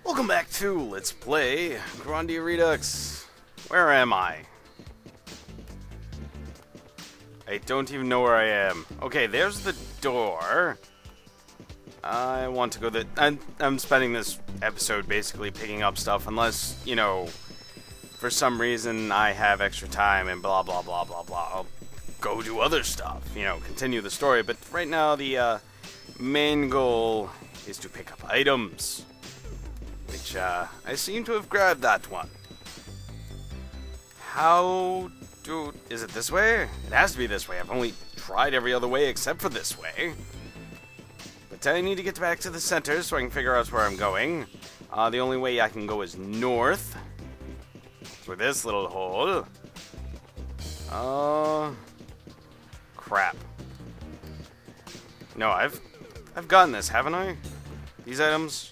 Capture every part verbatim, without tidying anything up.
Welcome back to Let's Play Grandia ReDux. Where am I? I don't even know where I am. Okay, there's the door. I want to go the... I'm, I'm spending this episode basically picking up stuff unless, you know, for some reason I have extra time and blah blah blah blah blah. I'll go do other stuff, you know, continue the story. But right now the uh, main goal is to pick up items. Which, uh, I seem to have grabbed that one. How do... Is it this way? It has to be this way. I've only tried every other way except for this way. But I need to get back to the center so I can figure out where I'm going. Uh, the only way I can go is north. Through this little hole. Uh... Crap. No, I've... I've gotten this, haven't I? These items...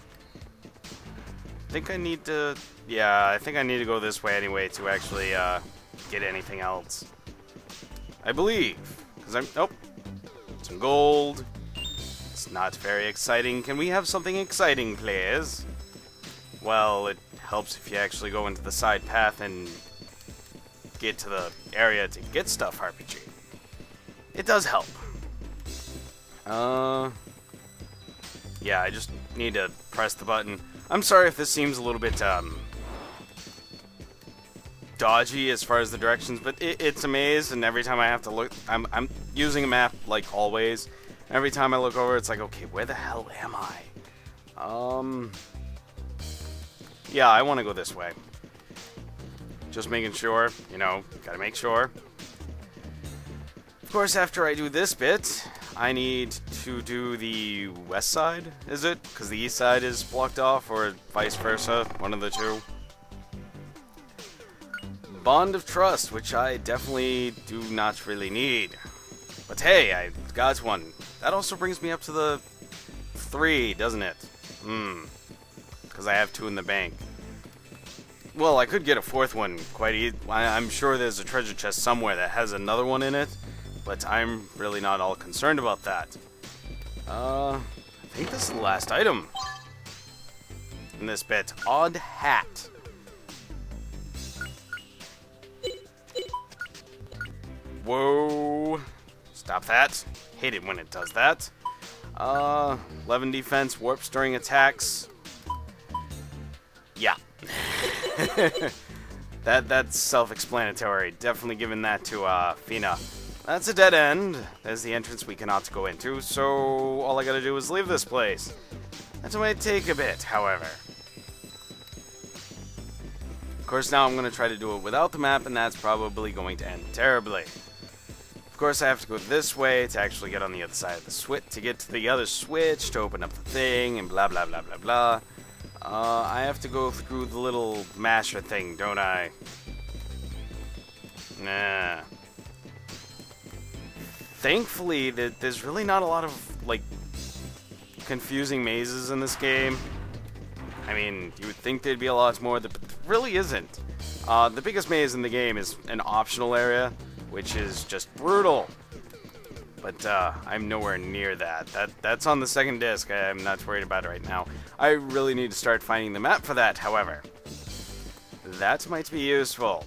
I think I need to... Yeah, I think I need to go this way anyway to actually uh, get anything else. I believe. Because I'm... Nope. Some gold. It's not very exciting. Can we have something exciting, please? Well, it helps if you actually go into the side path and get to the area to get stuff, R P G. It does help. Uh... Yeah, I just need to press the button. I'm sorry if this seems a little bit, um, dodgy as far as the directions, but it, it's a maze, and every time I have to look, I'm, I'm using a map, like always. Every time I look over, it's like, okay, where the hell am I? Um, yeah, I want to go this way. Just making sure, you know, gotta make sure. Of course, after I do this bit, I need to do the west side, is it? Because the east side is blocked off, or vice versa, one of the two. Bond of Trust, which I definitely do not really need. But hey, I got one. That also brings me up to the three, doesn't it? Hmm. Because I have two in the bank. Well, I could get a fourth one quite easy. I'm sure there's a treasure chest somewhere that has another one in it. But I'm really not all concerned about that. Uh, I think this is the last item in this bit. Odd hat. Whoa. Stop that. Hate it when it does that. Uh, eleven defense, warps during attacks. Yeah. that That's self-explanatory. Definitely giving that to uh, Fina. That's a dead end. There's the entrance we cannot go into, so all I gotta do is leave this place. That might take a bit, however. Of course, now I'm gonna try to do it without the map, and that's probably going to end terribly. Of course, I have to go this way to actually get on the other side of the switch, to get to the other switch, to open up the thing, and blah blah blah blah blah. Uh, I have to go through the little masher thing, don't I? Nah. Thankfully, that there's really not a lot of, like, confusing mazes in this game. I mean, you would think there'd be a lot more, but there really isn't. Uh, the biggest maze in the game is an optional area, which is just brutal. But uh, I'm nowhere near that. That That's on the second disc. I'm not worried about it right now. I really need to start finding the map for that, however. That might be useful.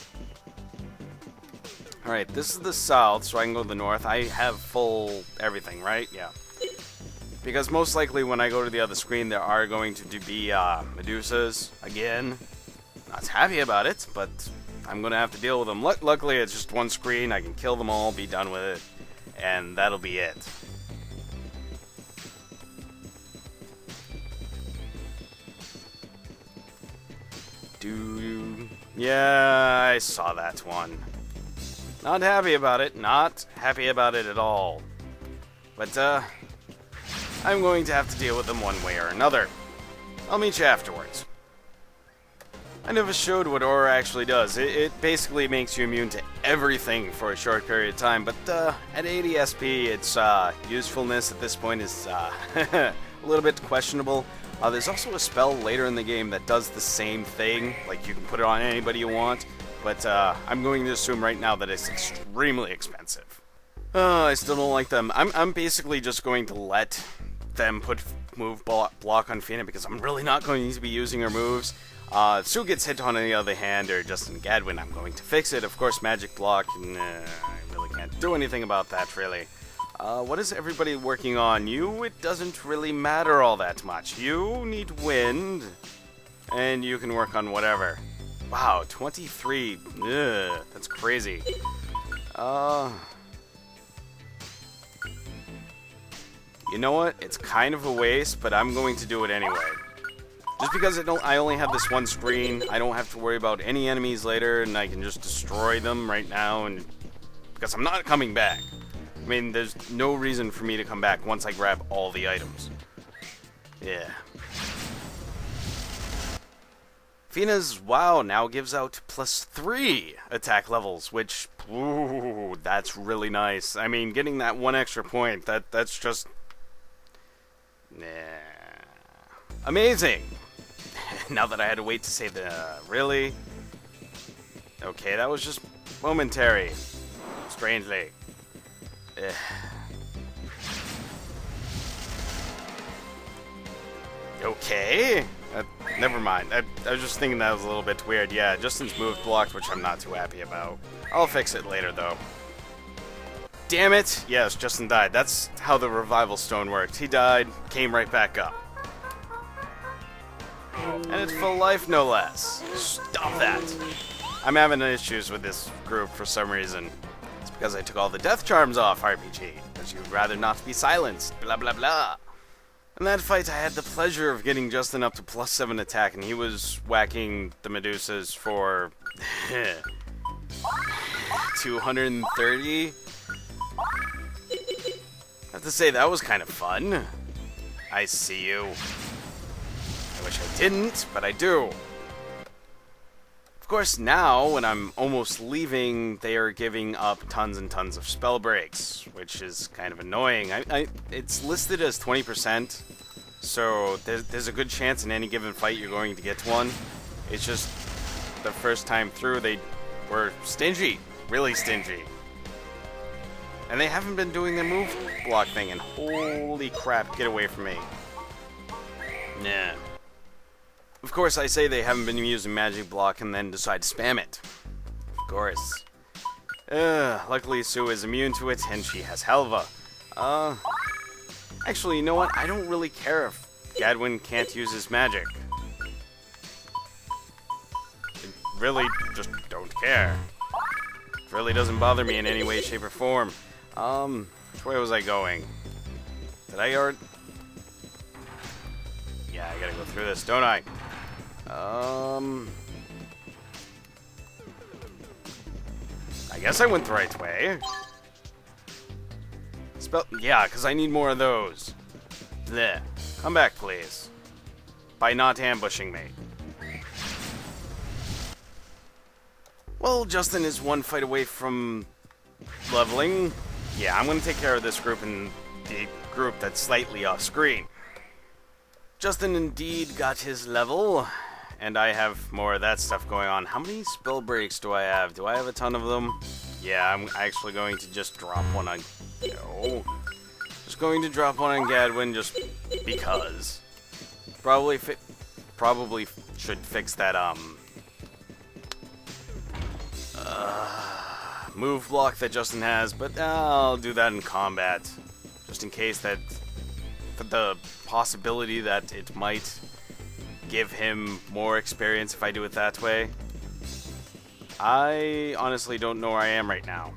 Alright, this is the south, so I can go to the north. I have full everything, right? Yeah. Because most likely when I go to the other screen, there are going to be uh, Medusas again. Not happy about it, but I'm going to have to deal with them. L luckily, it's just one screen. I can kill them all, be done with it, and that'll be it. Dude. Yeah, I saw that one. Not happy about it. Not happy about it at all. But, uh, I'm going to have to deal with them one way or another. I'll meet you afterwards. I never showed what Aura actually does. It, it basically makes you immune to everything for a short period of time, but, uh, at eighty S P, its, uh, usefulness at this point is, uh, a little bit questionable. Uh, there's also a spell later in the game that does the same thing. Like, you can put it on anybody you want. But uh, I'm going to assume right now that it's extremely expensive. Uh, I still don't like them. I'm, I'm basically just going to let them put up move block on Fina because I'm really not going to be using her moves. Uh, Sue gets hit on the other hand, or Justin Gadwin, I'm going to fix it. Of course, magic block, nah, I really can't do anything about that, really. Uh, what is everybody working on? You, it doesn't really matter all that much. You need wind, and you can work on whatever. Wow, twenty-three, ugh, that's crazy. Uh... You know what? It's kind of a waste, but I'm going to do it anyway. Just because I don't, I only have this one screen, I don't have to worry about any enemies later, and I can just destroy them right now, and because I'm not coming back. I mean, there's no reason for me to come back once I grab all the items. Yeah. Fina's WoW now gives out plus three attack levels, which, ooh, that's really nice. I mean, getting that one extra point, that that's just, nah, amazing. Now that I had to wait to say the, uh, really? Okay, that was just momentary, strangely. Ugh. Okay. Uh, never mind. I, I was just thinking that was a little bit weird. Yeah, Justin's move blocked, which I'm not too happy about. I'll fix it later, though. Damn it! Yes, Justin died. That's how the revival stone worked. He died, came right back up. And it's full life, no less. Stop that! I'm having issues with this group for some reason. It's because I took all the death charms off, R P G. Because you'd rather not be silenced. Blah, blah, blah. In that fight, I had the pleasure of getting Justin up to plus seven attack, and he was whacking the Medusas for two hundred thirty. I have to say, that was kind of fun. I see you. I wish I didn't, but I do. Of course, now, when I'm almost leaving, they are giving up tons and tons of spell breaks, which is kind of annoying. I, I, it's listed as twenty percent, so there's, there's a good chance in any given fight you're going to get one. It's just the first time through, they were stingy, really stingy. And they haven't been doing their move block thing, and holy crap, get away from me. Nah. Of course, I say they haven't been using magic block and then decide to spam it. Of course. Uh, luckily, Sue is immune to it, and she has Helva. Uh, actually, you know what? I don't really care if Gadwin can't use his magic. I really just don't care. It really doesn't bother me in any way, shape, or form. Um, which way was I going? Did I already... Yeah, I gotta go through this, don't I? Um... I guess I went the right way. Spell... Yeah, because I need more of those. Bleh. Come back, please. By not ambushing me. Well, Justin is one fight away from leveling. Yeah, I'm going to take care of this group and the group that's slightly off screen. Justin indeed got his level, and I have more of that stuff going on. How many spell breaks do I have? Do I have a ton of them? Yeah, I'm actually going to just drop one on... No. Just going to drop one on Gadwin just because. Probably fi probably should fix that, um... Uh... move block that Justin has, but uh, I'll do that in combat, just in case that for the possibility that it might give him more experience if I do it that way. I honestly don't know where I am right now.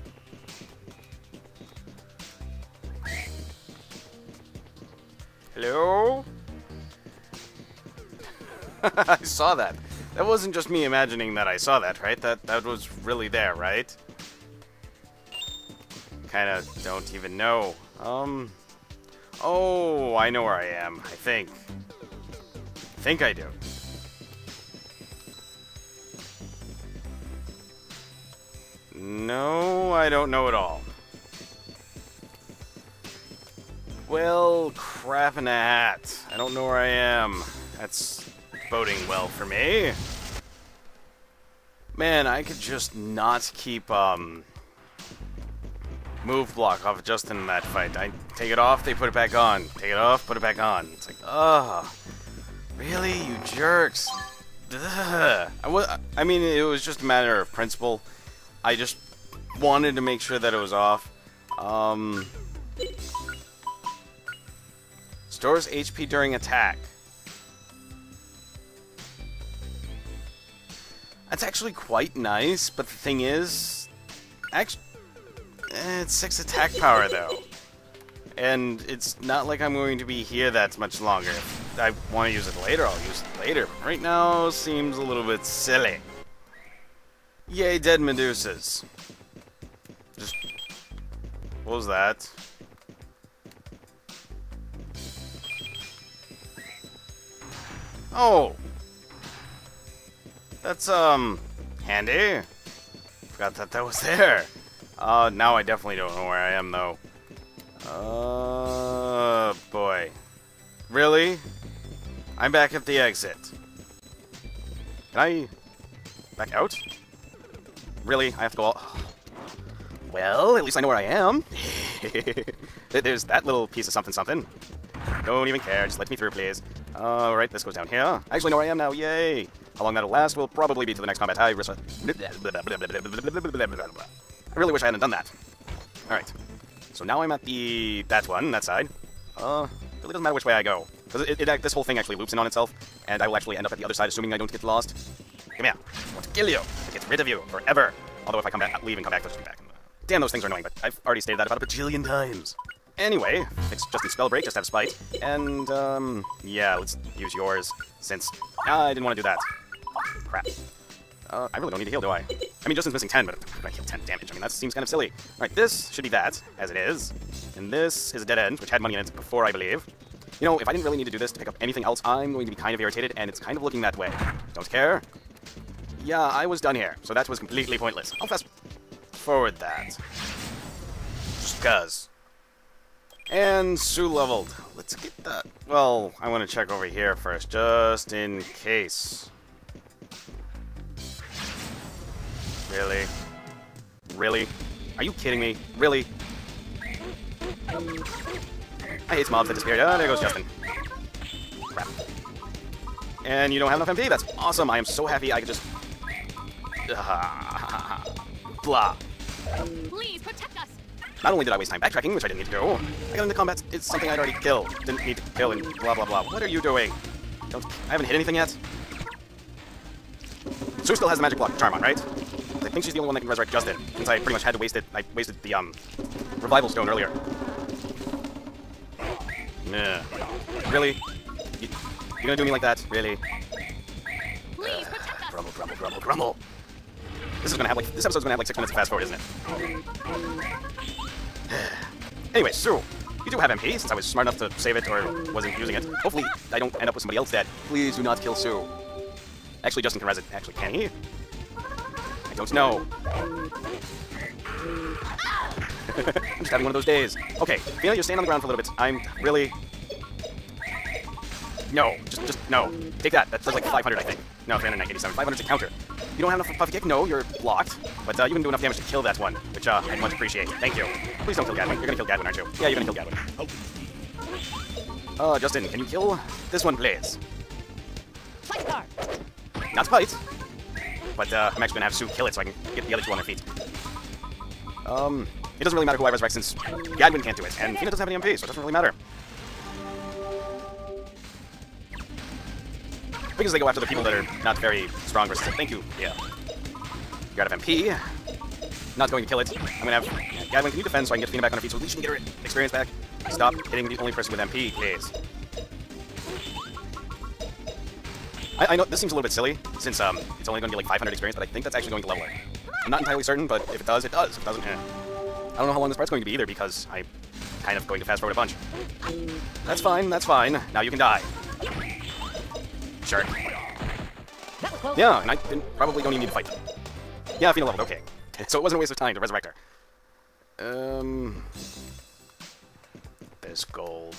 Hello? I saw that. That wasn't just me imagining that I saw that, right? That that was really there, right? Kinda don't even know. Um... Oh, I know where I am, I think. I think I do. No, I don't know at all. Well, crap in a hat. I don't know where I am. That's boding well for me. Man, I could just not keep, um... move block off of Justin in that fight. I take it off, they put it back on. Take it off, put it back on. It's like, ugh. Really? You jerks. Ugh. I, was, I mean, it was just a matter of principle. I just wanted to make sure that it was off. Um, stores H P during attack. That's actually quite nice, but the thing is, actually, it's six attack power though, and it's not like I'm going to be here that much longer. If I want to use it later, I'll use it later. But right now, seems a little bit silly. Yay, dead Medusas. Just, what was that? Oh. That's, um, handy. Forgot that that was there. Uh, now I definitely don't know where I am, though. Uh, boy. Really? I'm back at the exit. Can I back out? Really? I have to go all... Well, at least I know where I am. There's that little piece of something something. Don't even care, just let me through, please. Alright, this goes down here. I actually know where I am now, yay! How long that'll last will probably be to the next combat. I, I really wish I hadn't done that. Alright. So now I'm at the... that one, that side. Uh, really doesn't matter which way I go. Because it, it, this whole thing actually loops in on itself, and I will actually end up at the other side, assuming I don't get lost. Come here. I want to kill you. To get rid of you. Forever. Although if I come back, leave and come back, they'll just be back. Damn, those things are annoying, but I've already stated that about a bajillion times. Anyway, fix Justin's spell break, just out of spite. And, um, yeah, let's use yours, since I didn't want to do that. Crap. Uh, I really don't need to heal, do I? I mean, Justin's missing ten, but I'm gonna heal ten damage. I mean, that seems kind of silly. Alright, this should be that, as it is. And this is a dead end, which had money in it before, I believe. You know, if I didn't really need to do this to pick up anything else, I'm going to be kind of irritated, and it's kind of looking that way. Don't care. Yeah, I was done here, so that was completely pointless. I'll fast forward that. Just cuz. And Sue leveled. Let's get that. Well, I want to check over here first, just in case. Really? Really? Are you kidding me? Really? I hate mobs that disappeared. Oh, there goes Justin. Crap. And you don't have enough M P? That's awesome. I am so happy I could just... Uh, blah. Please protect us. Not only did I waste time backtracking, which I didn't need to do, I got into combat. It's something I'd already killed. Didn't need to kill and blah blah blah. What are you doing? Don't... I haven't hit anything yet. Sue still has the magic block charm on, right? I think she's the only one that can resurrect Justin, since I pretty much had to waste it. I wasted the, um, revival stone earlier. Nah. Really? You, you gonna do me like that? Really? Please protect us. Grumble, grumble, grumble, grumble. This is gonna have like, this episode's gonna have like six minutes of fast forward, isn't it? Anyway, Sue, you do have M P, since I was smart enough to save it or wasn't using it. Hopefully, I don't end up with somebody else dead. Please do not kill Sue. Actually, Justin can res it. Actually, can he? I don't know. I'm just having one of those days. Okay, Fiona, you're staying on the ground for a little bit. I'm really... No, just, just, no. Take that. That does like five hundred, I think. No, three hundred eighty-seven. five hundred's a counter. You don't have enough for Puffy Kick? No, you're blocked. But uh, you can do enough damage to kill that one, which uh, I much appreciate. Thank you. Please don't kill Gadwin. You're gonna kill Gadwin, aren't you? Yeah, you're gonna kill Gadwin. Uh, Justin, can you kill this one, please? Not fight. But uh, I'm actually gonna have Sue kill it so I can get the other two on their feet. Um, it doesn't really matter who I resurrect since Gadwin can't do it, and Fiona doesn't have any M P, so it doesn't really matter. Because they go after the people that are not very strong versus it. Thank you. Yeah. You're out of M P. Not going to kill it. I'm gonna have Gadwin, can you defend so I can get Fiona back on her feet so at least she can get her experience back? Stop hitting the only person with M P, please. I, I know this seems a little bit silly, since um, it's only going to be like five hundred experience, but I think that's actually going to level her. I'm not entirely certain, but if it does, it does. If it doesn't, eh. I don't know how long this part's going to be either, because I'm kind of going to fast forward a bunch. That's fine, that's fine. Now you can die. Sure. Yeah, and I didn't, probably don't even need to fight them. Yeah, Fiona leveled, okay. So it wasn't a waste of time to resurrect her. Um... There's gold.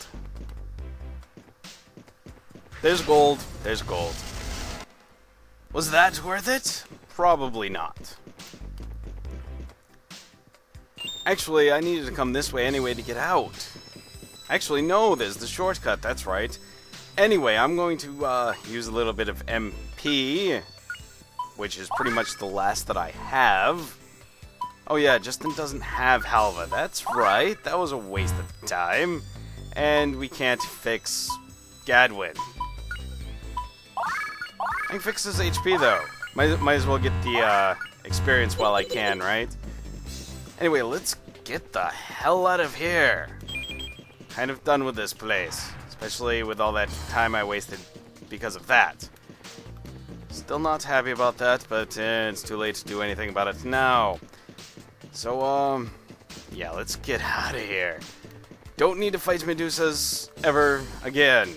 There's gold. There's gold. Was that worth it? Probably not. Actually, I needed to come this way anyway to get out. Actually, no, there's the shortcut, that's right. Anyway, I'm going to uh, use a little bit of M P, which is pretty much the last that I have. Oh yeah, Justin doesn't have Halva, that's right. That was a waste of time. And we can't fix Gadwin. I can fix his H P though. Might, might as well get the uh, experience while I can, right? Anyway, let's get the hell out of here. Kind of done with this place. Especially with all that time I wasted because of that. Still not happy about that, but eh, it's too late to do anything about it now. So, um, yeah, let's get out of here. Don't need to fight Medusas ever again.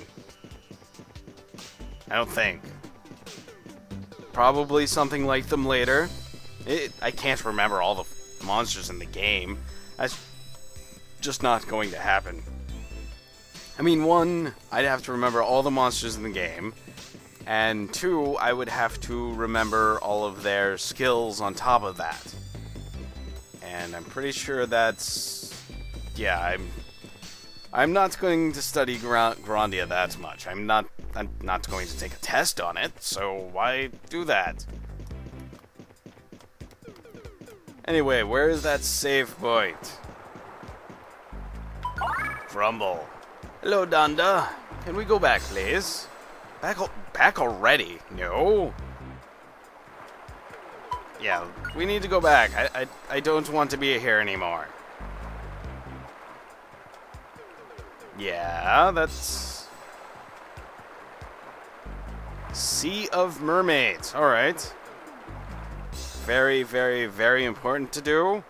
I don't think. Probably something like them later. It, I can't remember all the monsters in the game. That's just not going to happen. I mean, one, I'd have to remember all the monsters in the game. And two, I would have to remember all of their skills on top of that. And I'm pretty sure that's... Yeah, I'm... I'm not going to study Gra Grandia that much. I'm not... I'm not going to take a test on it, so why do that? Anyway, where is that save point? Grumble. Hello, Donda. Can we go back, please? Back, al back already? No. Yeah, we need to go back. I, I, I don't want to be here anymore. Yeah, that's... Sea of Mermaids. Alright. Very, very, very important to do.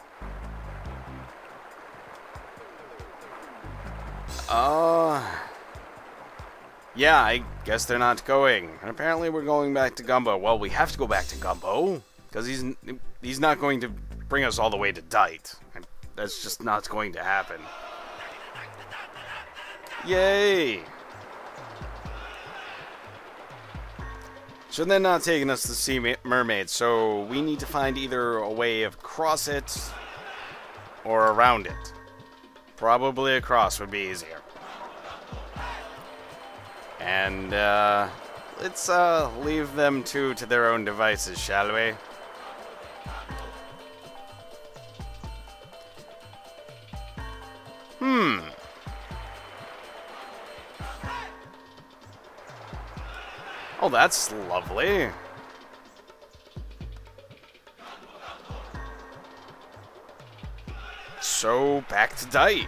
Uh... Yeah, I guess they're not going. And apparently we're going back to Gumbo. Well, we have to go back to Gumbo. Because he's, he's not going to bring us all the way to Dite. That's just not going to happen. Yay! So they're not taking us to Sea Mermaid, so we need to find either a way of across it or around it. Probably across would be easier. And uh, let's uh, leave them two to their own devices, shall we? Hmm. Oh, that's lovely. So, back to Dite.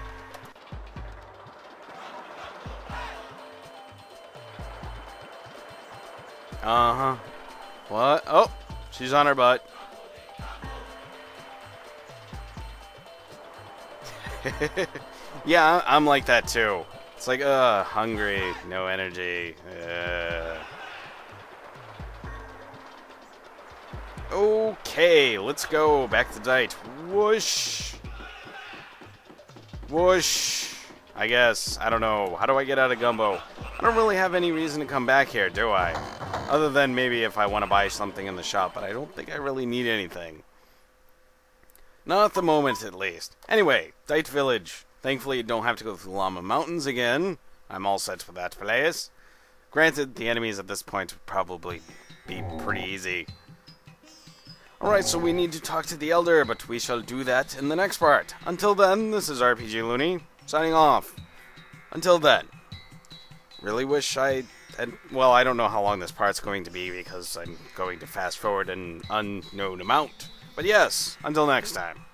Uh-huh. What? Oh, she's on her butt. Yeah, I'm like that too. It's like, uh, hungry, no energy. Uh... Okay, let's go back to Dite. Whoosh. Whoosh. I guess. I don't know. How do I get out of Gumbo? I don't really have any reason to come back here, do I? Other than maybe if I want to buy something in the shop, but I don't think I really need anything. Not at the moment, at least. Anyway, Dite Village. Thankfully, you don't have to go through Llama Mountains again. I'm all set for that place. Granted, the enemies at this point would probably be pretty easy. Alright, so we need to talk to the Elder, but we shall do that in the next part. Until then, this is R P G Looney, signing off. Until then. Really wish I had... Well, I don't know how long this part's going to be because I'm going to fast forward an unknown amount. But yes, until next time.